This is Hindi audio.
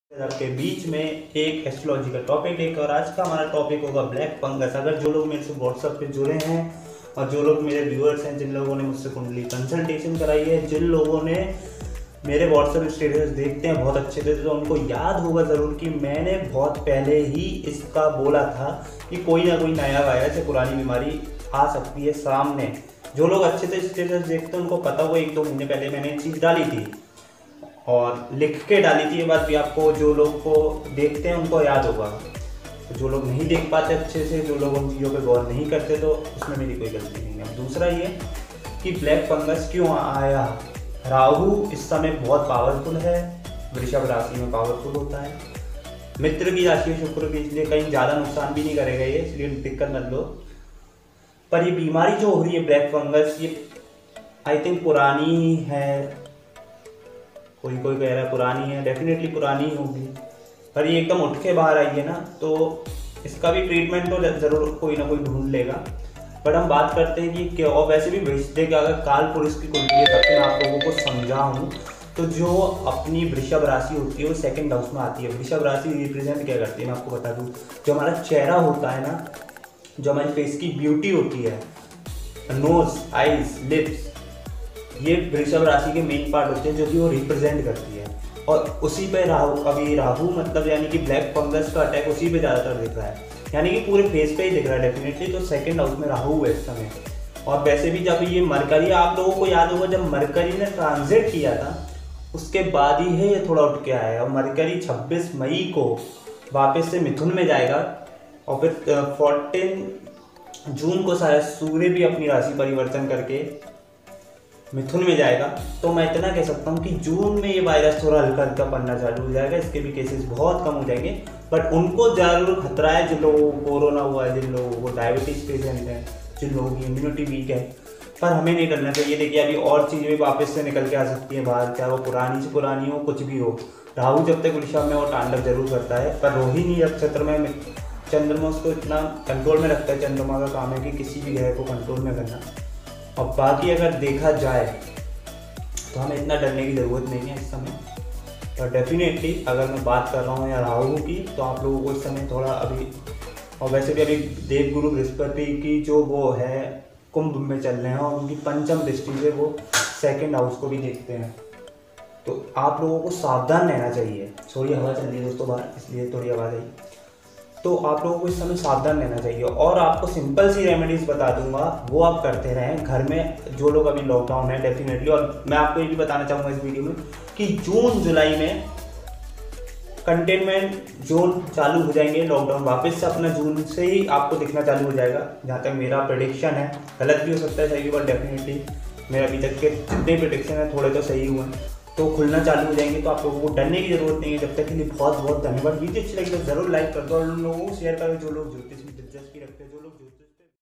आपके बीच में एक एस्ट्रोलॉजी का टॉपिक लेकर, और आज का हमारा टॉपिक होगा ब्लैक फंगस। अगर जो लोग मेरे से व्हाट्सएप पे जुड़े हैं और जो लोग मेरे व्यूअर्स हैं, जिन लोगों ने मुझसे कुंडली कंसल्टेशन कराई है, जिन लोगों ने मेरे व्हाट्सएप स्टेटस देखते हैं बहुत अच्छे से, तो उनको याद होगा ज़रूर कि मैंने बहुत पहले ही इसका बोला था कि कोई ना कोई नया वायरस या पुरानी बीमारी आ सकती है सामने। जो लोग अच्छे से स्टेटस देखते हैं उनको पता होगा 1-2 महीने पहले मैंने ये चीज़ डाली थी और लिख के डाली थी। ये बात भी आपको, जो लोग को देखते हैं उनको याद होगा। तो जो लोग नहीं देख पाते अच्छे से, जो लोग उन चीज़ों पे गौर नहीं करते, तो उसमें मेरी कोई गलती नहीं है। दूसरा ये कि ब्लैक फंगस क्यों आया। राहु इस समय बहुत पावरफुल है, वृषभ राशि में पावरफुल होता है, मित्र की राशि शुक्र की, इसलिए कहीं ज़्यादा नुकसान भी नहीं करेगा ये, इसलिए दिक्कत मत लो। पर ये बीमारी जो हो रही है ब्लैक फंगस, ये आई थिंक पुरानी है। कोई कह रहा है पुरानी है, डेफिनेटली पुरानी होगी, पर ये एकदम उठ के बाहर आई है ना, तो इसका भी ट्रीटमेंट तो ज़रूर कोई ना कोई ढूंढ लेगा। बट हम बात करते हैं कि क्या, और वैसे भी भेजते कि अगर काल पुरुष की कुंडली है, तब मैं आप लोगों को समझाऊँ तो जो अपनी वृषभ राशि होती है वो सेकंड हाउस में आती है। वृषभ राशि रिप्रेजेंट क्या करती है मैं आपको बता दूँ। जो हमारा चेहरा होता है ना, जो हमारी फेस की ब्यूटी होती है, नोज, आईज, लिप्स, ये वृषभ राशि के मेन पार्ट होते हैं जो कि वो रिप्रेजेंट करती है। और उसी पे राहु मतलब यानी कि ब्लैक फंगस का अटैक उसी पे ज़्यादातर दिख रहा है, यानी कि पूरे फेस पे ही दिख रहा है डेफिनेटली। तो सेकंड हाउस में राहु है इस समय। और वैसे भी जब ये मरकरी, आप लोगों को याद होगा जब मरकरी ने ट्रांजिट किया था उसके बाद ही है ये थोड़ा उठ के आया है। और मरकरी 26 मई को वापस से मिथुन में जाएगा, और फिर 14 जून को शायद सूर्य भी अपनी राशि परिवर्तन करके मिथुन में जाएगा। तो मैं इतना कह सकता हूँ कि जून में ये वायरस थोड़ा हल्का हल्का पड़ना चालू हो जाएगा, इसके भी केसेस बहुत कम हो जाएंगे। बट उनको ज़रूर खतरा है जिन लोगों को कोरोना हुआ है, जिन लोगों को डायबिटीज़ पेशेंट है, जिन लोगों की इम्यूनिटी वीक है। पर हमें नहीं डरना चाहिए। देखिए अभी और चीज़ें भी वापस से निकल के आ सकती हैं बाहर, चाहे वो पुरानी से पुरानी हो, कुछ भी हो। राहु जब तक वृषभ में वो तांडव जरूर करता है, पर रोहिणी नक्षत्र में चंद्रमा उसको इतना कंट्रोल में रखता है। चंद्रमा का काम है कि किसी भी ग्रह को कंट्रोल में करना। और बाकी अगर देखा जाए तो हमें इतना डरने की ज़रूरत नहीं है इस समय। और डेफिनेटली अगर मैं बात कर रहा हूँ या राहु की, तो आप लोगों को इस समय थोड़ा अभी, और वैसे भी अभी देवगुरु बृहस्पति की जो वो है कुंभ में चल रहे हैं, और उनकी पंचम दृष्टि से वो सेकंड हाउस को भी देखते हैं। तो आप लोगों को सावधान रहना चाहिए। थोड़ी हवा चल रही है दोस्तों बाहर, इसलिए थोड़ी आवाज़ आई। तो आप लोगों को इस समय सावधान रहना चाहिए। और आपको सिंपल सी रेमेडीज़ बता दूंगा, वो आप करते रहें घर में। जो लोग अभी लॉकडाउन है डेफिनेटली, और मैं आपको ये भी बताना चाहूँगा इस वीडियो में कि जून जुलाई में कंटेनमेंट जोन चालू हो जाएंगे, लॉकडाउन वापस से अपना जून से ही आपको दिखना चालू हो जाएगा, जहाँ तक मेरा प्रेडिक्शन है। गलत भी हो सकता है, सही भी, बट डेफिनेटली मेरा अभी तक के जितने प्रेडिक्शन है थोड़े तो सही हुए हैं। तो खुलना चालू हो जाएंगे, तो आप लोगों को डरने की जरूरत नहीं है। जब तक के लिए बहुत बहुत धन्यवाद। वीडियो अच्छी लगी तो जरूर लाइक कर दो, और उन लोगों को शेयर करो जो लोग ज्योतिष में दिलचस्पी रखते हैं।